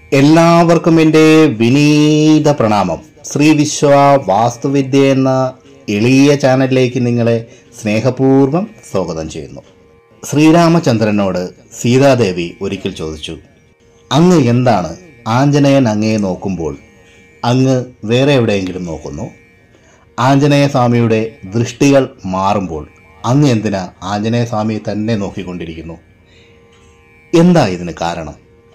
എല്ലാവർക്കും എൻ്റെ വിനീത പ്രണാമം. ശ്രീ വിശ്വ വാസ്തുവിദ്യ എന്ന എളിയ ചാനലിലേക്ക് നിങ്ങളെ സ്നേഹപൂർവ്വം സ്വാഗതം ചെയ്യുന്നു. ശ്രീരാമചന്ദ്രനോട് സീതാദേവി ഒരിക്കൽ ചോദിച്ചു, അങ്ങ് എന്താണ് ആഞ്ജനേയൻ അങ്ങയെ നോക്കുമ്പോൾ അങ്ങ് വേറെ എവിടെയെങ്കിലും നോക്കുന്നു? ആഞ്ജനേയ സ്വാമിയുടെ ദൃഷ്ടികൾ മാറുമ്പോൾ അങ്ങ് എന്തിനാ ആഞ്ജനേയ സ്വാമിയെ തന്നെ നോക്കിക്കൊണ്ടിരിക്കുന്നു? എന്താ ഇതിന് കാരണം?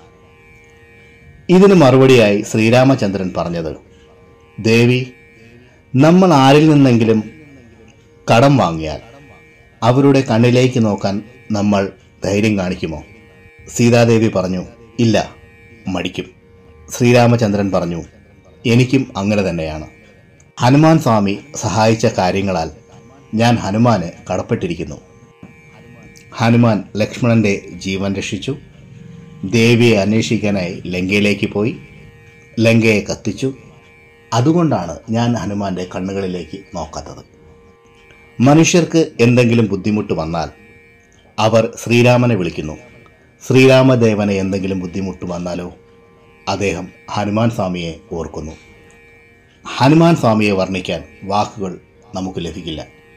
ഇതിന് മറുപടിയായി ശ്രീരാമചന്ദ്രൻ പറഞ്ഞത്, ദേവി, നമ്മൾ ആരിൽ നിന്നെങ്കിലും കടം വാങ്ങിയാൽ അവരുടെ കണ്ണിലേക്ക് നോക്കാൻ നമ്മൾ ധൈര്യം കാണിക്കുമോ? സീതാദേവി പറഞ്ഞു, ഇല്ല, മടിക്കും. ശ്രീരാമചന്ദ്രൻ പറഞ്ഞു, എനിക്കും അങ്ങനെ തന്നെയാണ്. ഹനുമാൻ സ്വാമി സഹായിച്ച കാര്യങ്ങളാൽ ഞാൻ ഹനുമാന് കടപ്പെട്ടിരിക്കുന്നു. ഹനുമാൻ ലക്ഷ്മണന്റെ ജീവൻ രക്ഷിച്ചു, ദേവിയെ അന്വേഷിക്കാനായി ലങ്കയിലേക്ക് പോയി, ലങ്കയെ കത്തിച്ചു. അതുകൊണ്ടാണ് ഞാൻ ഹനുമാന്റെ കണ്ണുകളിലേക്ക് നോക്കാത്തത്. മനുഷ്യർക്ക് എന്തെങ്കിലും ബുദ്ധിമുട്ട് വന്നാൽ അവർ ശ്രീരാമനെ വിളിക്കുന്നു. ശ്രീരാമദേവനെ എന്തെങ്കിലും ബുദ്ധിമുട്ട് വന്നാലോ അദ്ദേഹം ഹനുമാൻ സ്വാമിയെ ഓർക്കുന്നു. ഹനുമാൻ സ്വാമിയെ വർണ്ണിക്കാൻ വാക്കുകൾ നമുക്ക് ലഭിക്കില്ല.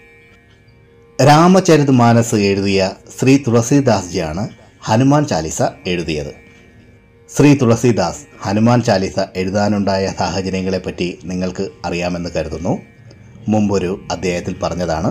രാമചരിത് മാനസ് എഴുതിയ ശ്രീ തുളസീദാസ്ജിയാണ് ഹനുമാൻ ചാലിസ എഴുതിയത്. ശ്രീ തുളസീദാസ് ഹനുമാൻ ചാലിസ എഴുതാനുണ്ടായ സാഹചര്യങ്ങളെപ്പറ്റി നിങ്ങൾക്ക് അറിയാമെന്ന് കരുതുന്നു. മുമ്പൊരു അധ്യായത്തിൽ പറഞ്ഞതാണ്.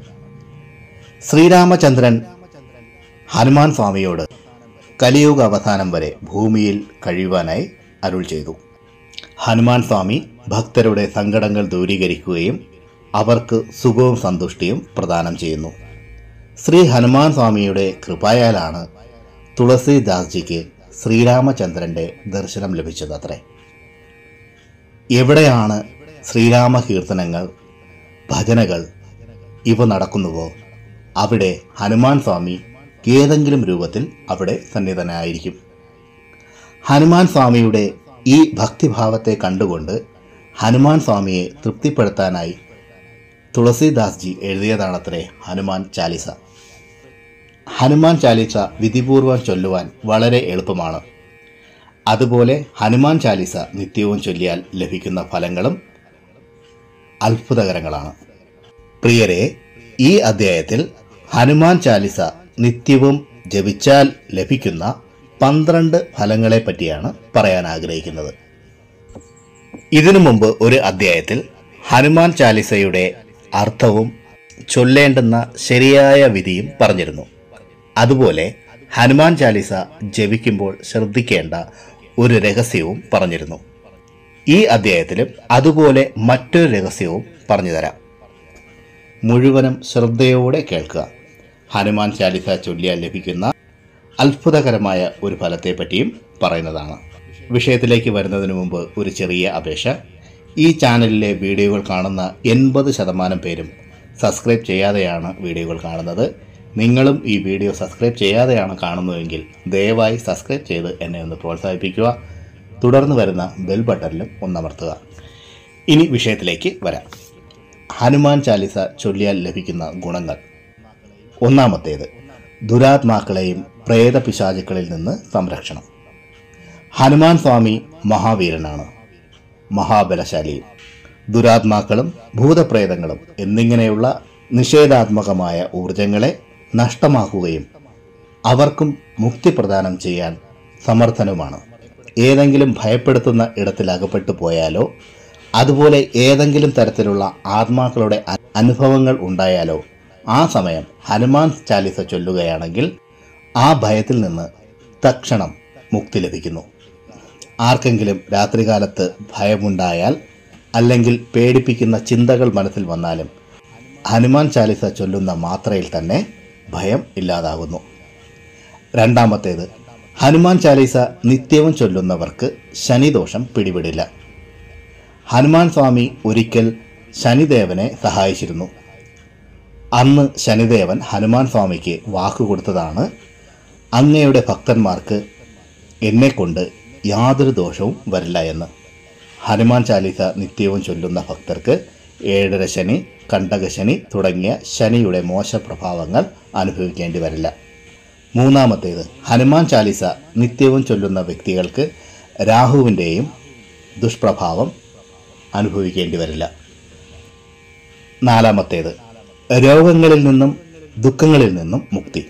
ശ്രീരാമചന്ദ്രൻ ഹനുമാൻ സ്വാമിയോട് കലിയുഗ അവസാനം വരെ ഭൂമിയിൽ കഴിയുവാനായി അരുൾ ചെയ്തു. ഹനുമാൻ സ്വാമി ഭക്തരുടെ സങ്കടങ്ങൾ ദൂരീകരിക്കുകയും അവർക്ക് സുഖവും സന്തുഷ്ടിയും പ്രദാനം ചെയ്യുന്നു. ശ്രീ ഹനുമാൻ സ്വാമിയുടെ കൃപയാലാണ് തുളസീദാസ്ജിക്ക് ശ്രീരാമചന്ദ്രൻ്റെ ദർശനം ലഭിച്ചതത്രേ. എവിടെയാണ് ശ്രീരാമ കീർത്തനങ്ങൾ, ഭജനകൾ ഇവ നടക്കുന്നുവോ അവിടെ ഹനുമാൻ സ്വാമി ഏതെങ്കിലും രൂപത്തിൽ അവിടെ സന്നിധനായിരിക്കും. ഹനുമാൻ സ്വാമിയുടെ ഈ ഭക്തിഭാവത്തെ കണ്ടുകൊണ്ട് ഹനുമാൻ സ്വാമിയെ തൃപ്തിപ്പെടുത്താനായി തുളസീദാസ്ജി എഴുതിയതാണത്രേ ഹനുമാൻ ചാലിസ. ഹനുമാൻ ചാലിസ വിധിപൂർവം ചൊല്ലുവാൻ വളരെ എളുപ്പമാണ്. അതുപോലെ ഹനുമാൻ ചാലിസ നിത്യവും ചൊല്ലിയാൽ ലഭിക്കുന്ന ഫലങ്ങളും അത്ഭുതകരങ്ങളാണ്. പ്രിയരെ, ഈ അധ്യായത്തിൽ ഹനുമാൻ ചാലിസ നിത്യവും ജപിച്ചാൽ ലഭിക്കുന്ന 12 ഫലങ്ങളെ പറ്റിയാണ് പറയാൻ ആഗ്രഹിക്കുന്നത്. ഇതിനു മുമ്പ് ഒരു അധ്യായത്തിൽ ഹനുമാൻ ചാലിസയുടെ അർത്ഥവും ചൊല്ലേണ്ടുന്ന ശരിയായ വിധിയും പറഞ്ഞിരുന്നു. അതുപോലെ ഹനുമാൻ ചാലിസ ജപിക്കുമ്പോൾ ശ്രദ്ധിക്കേണ്ട ഒരു രഹസ്യവും പറഞ്ഞിരുന്നു. ഈ അധ്യായത്തിലും അതുപോലെ മറ്റൊരു രഹസ്യവും പറഞ്ഞു തരാം. മുഴുവനും ശ്രദ്ധയോടെ കേൾക്കുക. ഹനുമാൻ ചാലിസ ചൊല്ലിയാൽ ലഭിക്കുന്ന അത്ഭുതകരമായ ഒരു ഫലത്തെപ്പറ്റിയും പറയുന്നതാണ്. വിഷയത്തിലേക്ക് വരുന്നതിന് മുമ്പ് ഒരു ചെറിയ അപേക്ഷ. ഈ ചാനലിലെ വീഡിയോകൾ കാണുന്ന 80% പേരും സബ്സ്ക്രൈബ് ചെയ്യാതെയാണ് വീഡിയോകൾ കാണുന്നത്. നിങ്ങളും ഈ വീഡിയോ സബ്സ്ക്രൈബ് ചെയ്യാതെയാണ് കാണുന്നതെങ്കിൽ ദയവായി സബ്സ്ക്രൈബ് ചെയ്ത് എന്നെ ഒന്ന് പ്രോത്സാഹിപ്പിക്കുക. തുടർന്ന് വരുന്ന ബെൽ ബട്ടണിലും ഒന്നമർത്തുക. ഇനി വിഷയത്തിലേക്ക് വരാം. ഹനുമാൻ ചാലിസ ചൊല്ലിയാൽ ലഭിക്കുന്ന ഗുണങ്ങൾ. ഒന്നാമത്തേത്, ദുരാത്മാക്കളെയും പ്രേതപിശാചുക്കളിൽ നിന്ന് സംരക്ഷണം. ഹനുമാൻ സ്വാമി മഹാവീരനാണ്, മഹാബലശാലിയും. ദുരാത്മാക്കളും ഭൂതപ്രേതങ്ങളും എന്നിങ്ങനെയുള്ള നിഷേധാത്മകമായ ഊർജങ്ങളെ നഷ്ടമാക്കുകയും അവർക്കും മുക്തി പ്രദാനം ചെയ്യാൻ സമർത്ഥനുമാണ്. ഏതെങ്കിലും ഭയപ്പെടുത്തുന്ന ഇടത്തിൽ അകപ്പെട്ടു പോയാലോ അതുപോലെ ഏതെങ്കിലും തരത്തിലുള്ള ആത്മാക്കളുടെ അനുഭവങ്ങൾ ഉണ്ടായാലോ ആ സമയം ഹനുമാൻ ചാലിസ ചൊല്ലുകയാണെങ്കിൽ ആ ഭയത്തിൽ നിന്ന് തക്ഷണം മുക്തി ലഭിക്കുന്നു. ആർക്കെങ്കിലും രാത്രികാലത്ത് ഭയമുണ്ടായാൽ അല്ലെങ്കിൽ പേടിപ്പിക്കുന്ന ചിന്തകൾ മനസ്സിൽ വന്നാലും ഹനുമാൻ ചാലിസ ചൊല്ലുന്ന മാത്രയിൽ തന്നെ ഭയം ഇല്ലാതാകുന്നു. രണ്ടാമത്തേത്, ഹനുമാൻ ചാലിസ നിത്യവും ചൊല്ലുന്നവർക്ക് ശനിദോഷം പിടിപെടില്ല. ഹനുമാൻ സ്വാമി ഒരിക്കൽ ശനിദേവനെ സഹായിച്ചിരുന്നു. അന്ന് ശനിദേവൻ ഹനുമാൻ സ്വാമിക്ക് വാക്കുകൊടുത്തതാണ്, അങ്ങയുടെ ഭക്തന്മാർക്ക് എന്നെക്കൊണ്ട് യാതൊരു ദോഷവും വരില്ല എന്ന്. ഹനുമാൻ ചാലിസ നിത്യവും ചൊല്ലുന്ന ഭക്തർക്ക് 7.5 ശനി, കണ്ടകശനി തുടങ്ങിയ ശനിയുടെ മോശപ്രഭാവങ്ങൾ അനുഭവിക്കേണ്ടി വരില്ല. മൂന്നാമത്തേത്, ഹനുമാൻ ചാലിസ നിത്യവും ചൊല്ലുന്ന വ്യക്തികൾക്ക് രാഹുവിൻ്റെയും ദുഷ്പ്രഭാവം അനുഭവിക്കേണ്ടി വരില്ല. നാലാമത്തേത്, രോഗങ്ങളിൽ നിന്നും ദുഃഖങ്ങളിൽ നിന്നും മുക്തി.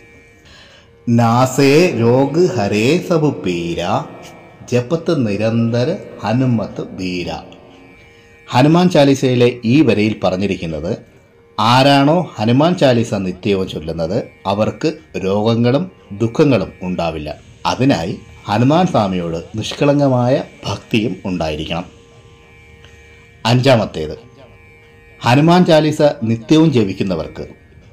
നാസേ രോഗ് ഹരേ സബ് പീര, ജപത്ത് നിരന്തര ഹനുമത്ത് ബീര. ഹനുമാൻ ചാലിസയിലെ ഈ വരിയിൽ പറഞ്ഞിരിക്കുന്നത്, ആരാണോ ഹനുമാൻ ചാലിസ നിത്യവും ചൊല്ലുന്നത് അവർക്ക് രോഗങ്ങളും ദുഃഖങ്ങളും ഉണ്ടാവില്ല. അതിനായി ഹനുമാൻ സ്വാമിയോട് നിഷ്കളങ്കമായ ഭക്തിയും ഉണ്ടായിരിക്കണം. അഞ്ചാമത്തേത്, ഹനുമാൻ ചാലിസ നിത്യവും ജപിക്കുന്നവർക്ക്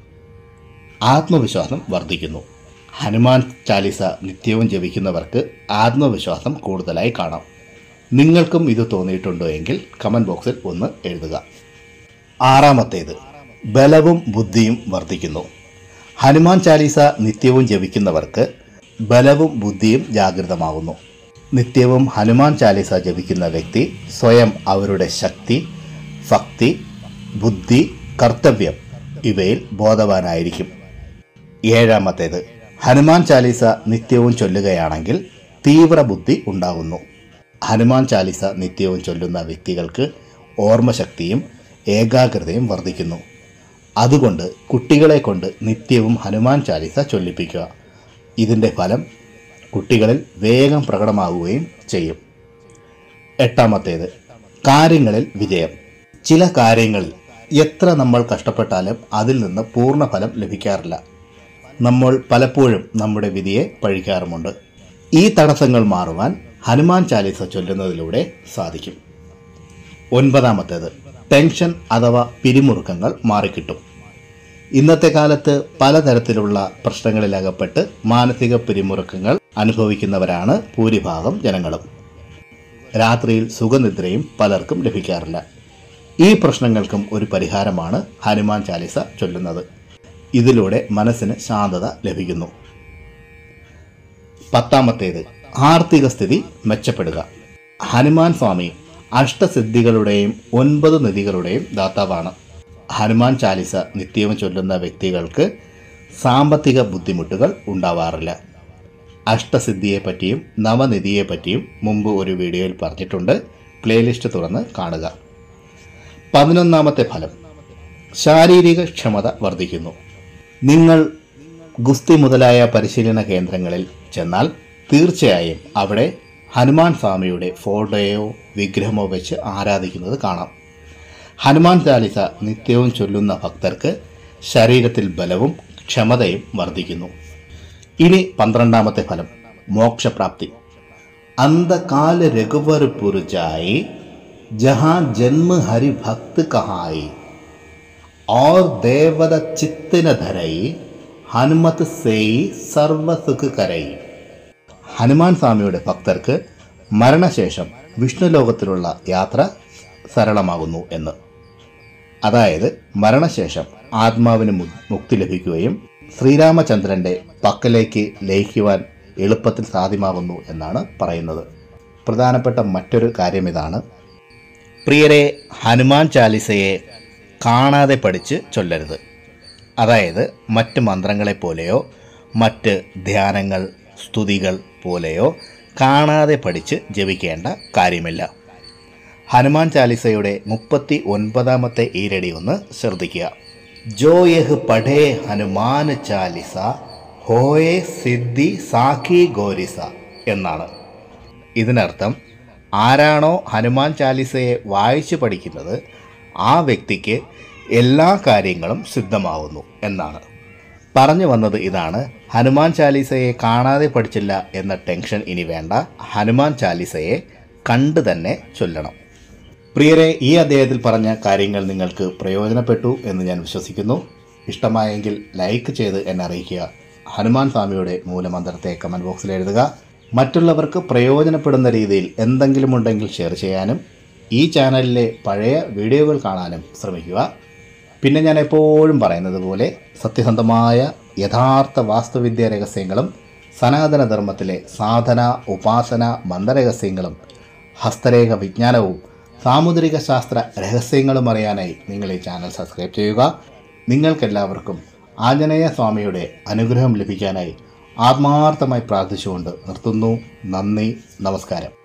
ആത്മവിശ്വാസം വർദ്ധിക്കുന്നു. ഹനുമാൻ ചാലിസ നിത്യവും ജപിക്കുന്നവർക്ക് ആത്മവിശ്വാസം കൂടുതലായി കാണാം. നിങ്ങൾക്കും ഇത് തോന്നിയിട്ടുണ്ടോ എങ്കിൽ കമൻറ്റ് ബോക്സിൽ ഒന്ന് എഴുതുക. ആറാമത്തേത്, ബലവും ബുദ്ധിയും വർദ്ധിക്കുന്നു. ഹനുമാൻ ചാലിസ നിത്യവും ജപിക്കുന്നവർക്ക് ബലവും ബുദ്ധിയും ജാഗൃതമാകുന്നു. നിത്യവും ഹനുമാൻ ചാലിസ ജപിക്കുന്ന വ്യക്തി സ്വയം അവരുടെ ശക്തി, ഭക്തി, ബുദ്ധി, കർത്തവ്യം ഇവയിൽ ബോധവാനായിരിക്കും. ഏഴാമത്തേത്, ഹനുമാൻ ചാലിസ നിത്യവും ചൊല്ലുകയാണെങ്കിൽ തീവ്ര ബുദ്ധി ഉണ്ടാകുന്നു. ഹനുമാൻ ചാലിസ നിത്യവും ചൊല്ലുന്ന വ്യക്തികൾക്ക് ഓർമ്മശക്തിയും ഏകാഗ്രതയും വർദ്ധിക്കുന്നു. അതുകൊണ്ട് കുട്ടികളെ കൊണ്ട് നിത്യവും ഹനുമാൻ ചാലിസ ചൊല്ലിപ്പിക്കുക. ഇതിൻ്റെ ഫലം കുട്ടികളിൽ വേഗം പ്രകടമാവുകയും ചെയ്യും. എട്ടാമത്തേത്, കാര്യങ്ങളിൽ വിജയം. ചില കാര്യങ്ങളിൽ എത്ര നമ്മൾ കഷ്ടപ്പെട്ടാലും അതിൽ നിന്ന് പൂർണ്ണ ഫലം ലഭിക്കാറില്ല. നമ്മൾ പലപ്പോഴും നമ്മുടെ വിധിയെ പഴിക്കാറുമുണ്ട്. ഈ തടസ്സങ്ങൾ മാറുവാൻ ഹനുമാൻ ചാലിസ ചൊല്ലുന്നതിലൂടെ സാധിക്കും. ഒൻപതാമത്തേത്, ടെൻഷൻ അഥവാ പിരിമുറുക്കങ്ങൾ മാറിക്കിട്ടും. ഇന്നത്തെ കാലത്ത് പലതരത്തിലുള്ള പ്രശ്നങ്ങളിലകപ്പെട്ട് മാനസിക പിരിമുറുക്കങ്ങൾ അനുഭവിക്കുന്നവരാണ് ഭൂരിഭാഗം ജനങ്ങളും. രാത്രിയിൽ സുഖനിദ്രയും പലർക്കും ലഭിക്കാറില്ല. ഈ പ്രശ്നങ്ങൾക്കും ഒരു പരിഹാരമാണ് ഹനുമാൻ ചാലിസ ചൊല്ലുന്നത്. ഇതിലൂടെ മനസ്സിന് ശാന്തത ലഭിക്കുന്നു. പത്താമത്തേത്, ആർത്തിക സ്ഥിതി മെച്ചപ്പെടുക. ഹനുമാൻ സ്വാമി അഷ്ടസിദ്ധികളുടെയും 9 നിധികളുടെയും ദാതാവാണ്. ഹനുമാൻ ചാലിസ നിത്യവും ചൊല്ലുന്ന വ്യക്തികൾക്ക് സാമ്പത്തിക ബുദ്ധിമുട്ടുകൾ ഉണ്ടാവാറില്ല. അഷ്ടസിദ്ധിയെപ്പറ്റിയും നവനിധിയെപ്പറ്റിയും മുമ്പ് ഒരു വീഡിയോയിൽ പറഞ്ഞിട്ടുണ്ട്. പ്ലേലിസ്റ്റ് തുറന്ന് കാണുക. 11ാമത്തെ ഫലം, ശാരീരിക ക്ഷമത വർദ്ധിക്കുന്നു. നിങ്ങൾ ഗുസ്തി മുതലായ പരിശീലന കേന്ദ്രങ്ങളിൽ ചെന്നാൽ തീർച്ചയായും അവിടെ ഹനുമാൻ സ്വാമിയുടെ ഫോട്ടോയോ വിഗ്രഹമോ വെച്ച് ആരാധിക്കുന്നത് കാണാം. ഹനുമാൻ ചാലിസ നിത്യവും ചൊല്ലുന്ന ഭക്തർക്ക് ശരീരത്തിൽ ബലവും ക്ഷമതയും വർദ്ധിക്കുന്നു. ഇനി 12ാമത്തെ ഫലം, മോക്ഷപ്രാപ്തി. അന്ധകാല രഘുവർ പുരുജായി ജഹാ ജന്മ ഹരി ഭക്ത് കഹായി और देवद चित्त न धरई ഹനുമത് സേയി സർവസുഖ കരൈ. ഹനുമാൻ സ്വാമിയുടെ ഭക്തർക്ക് മരണശേഷം വിഷ്ണു ലോകത്തിലുള്ള യാത്ര സരളമാകുന്നു എന്ന്. അതായത് മരണശേഷം ആത്മാവിന് മുക്തി ലഭിക്കുകയും ശ്രീരാമചന്ദ്രൻ്റെ പക്കലേക്ക് ലയിക്കുവാൻ എളുപ്പത്തിൽ സാധ്യമാകുന്നു എന്നാണ് പറയുന്നത്. പ്രധാനപ്പെട്ട മറ്റൊരു കാര്യം ഇതാണ്, പ്രിയരെ, ഹനുമാൻ ചാലിസയെ കാണാതെ പഠിച്ച് ചൊല്ലരുത്. അതായത് മറ്റ് മന്ത്രങ്ങളെപ്പോലെയോ മറ്റ് ധ്യാനങ്ങൾ, സ്തുതികൾ പോലെയോ കാണാതെ പഠിച്ച് ജപിക്കേണ്ട കാര്യമില്ല. ഹനുമാൻ ചാലിസയുടെ 39ാമത്തെ ഈരടി ഒന്ന് ശ്രദ്ധിക്കുക. ജോ യഹ് പഠേ ഹനുമാൻ ചാലിസ ഹോയെ സിദ്ധി സാഖി ഗോരിസ എന്നാണ്. ഇതിനർത്ഥം ആരാണോ ഹനുമാൻ ചാലിസയെ വായിച്ചു പഠിക്കുന്നത് ആ വ്യക്തിക്ക് എല്ലാ കാര്യങ്ങളും സിദ്ധമാവുന്നു എന്നാണ്. പറഞ്ഞു വന്നത് ഇതാണ്, ഹനുമാൻ ചാലിസയെ കാണാതെ പഠിച്ചില്ല എന്ന ടെൻഷൻ ഇനി വേണ്ട. ഹനുമാൻ ചാലിസയെ കണ്ടു തന്നെ ചൊല്ലണം. പ്രിയരെ, ഈ അധ്യായത്തിൽ പറഞ്ഞ കാര്യങ്ങൾ നിങ്ങൾക്ക് പ്രയോജനപ്പെട്ടു എന്ന് ഞാൻ വിശ്വസിക്കുന്നു. ഇഷ്ടമായെങ്കിൽ ലൈക്ക് ചെയ്ത് എന്നെ അറിയിക്കുക. ഹനുമാൻ സ്വാമിയുടെ മൂലമന്ത്രത്തെ കമൻറ്റ് ബോക്സിൽ എഴുതുക. മറ്റുള്ളവർക്ക് പ്രയോജനപ്പെടുന്ന രീതിയിൽ എന്തെങ്കിലും ഉണ്ടെങ്കിൽ ഷെയർ ചെയ്യാനും ഈ ചാനലിലെ പഴയ വീഡിയോകൾ കാണാനും ശ്രമിക്കുക. പിന്നെ ഞാൻ എപ്പോഴും പറയുന്നത് പോലെ സത്യസന്ധമായ യഥാർത്ഥ വാസ്തുവിദ്യ രഹസ്യങ്ങളും സനാതനധർമ്മത്തിലെ സാധന, ഉപാസന, മന്ത്രരഹസ്യങ്ങളും ഹസ്തരേഖ വിജ്ഞാനവും സാമുദ്രിക ശാസ്ത്ര രഹസ്യങ്ങളും അറിയാനായി നിങ്ങൾ ഈ ചാനൽ സബ്സ്ക്രൈബ് ചെയ്യുക. നിങ്ങൾക്കെല്ലാവർക്കും ആഞ്ജനേയ സ്വാമിയുടെ അനുഗ്രഹം ലഭിക്കാനായി ആത്മാർത്ഥമായി പ്രാർത്ഥിച്ചുകൊണ്ട് നിർത്തുന്നു. നന്ദി, നമസ്കാരം.